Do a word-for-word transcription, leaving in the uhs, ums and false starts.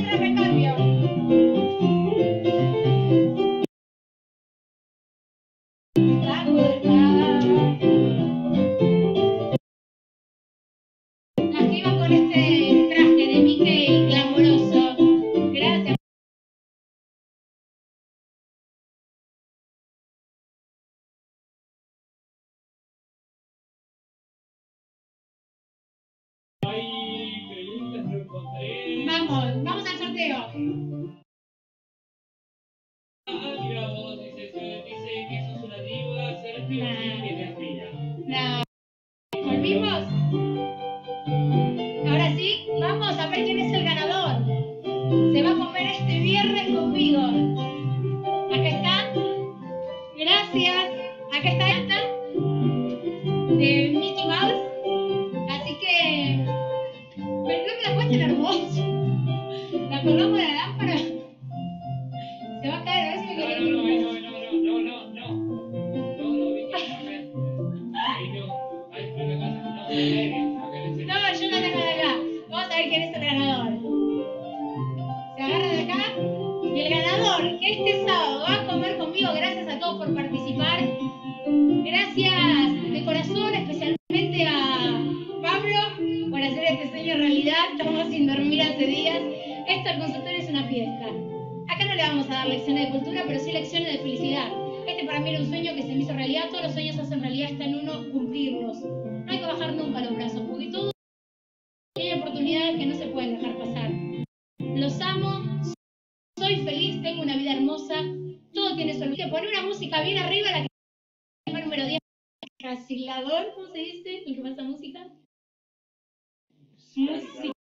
otro recambio. Las que iban con este traje de Mickey glamoroso. Gracias. Hay preguntas, lo encontré. Vamos, vamos al sorteo. Ah, mira vos, dice, dice que sos una diva, Sergio, Nah. sí, que te admira. No. ¿Volvimos? Ahora sí, vamos a ver quién es el ganador. Se va a comer este viernes conmigo. Acá está. Gracias. Acá está esta. De Mickey Mouse. Así que... Pero no me la puedes tener vos. La colgamos de la lámpara. Se va a caer, a ver si me No, quedé. no, no, no, no, no, no, no. No, no, Vicky, no, ahí no. Ahí fue la cosa. No, no, No, yo no tengo de acá. Vamos a ver quién es el ganador. Se agarra de acá. Y el ganador que este sábado va a comer conmigo, gracias a todos por participar. Gracias de corazón, especialmente a Pablo por hacer este sueño realidad. Estamos sin dormir hace días. Esto al consultorio es una fiesta. Acá no le vamos a dar lecciones de cultura, pero sí lecciones de felicidad. Este para mí era un sueño que se me hizo realidad. Todos los sueños se hacen realidad, está en uno cumplirlos. No hay que bajar nunca los brazos, porque todo hay oportunidades que no se pueden dejar pasar. Los amo, soy feliz, tengo una vida hermosa, todo tiene solución. Poné una música bien arriba, la que fue número diez. Casilador, ¿cómo se dice? ¿El que pasa música? Música.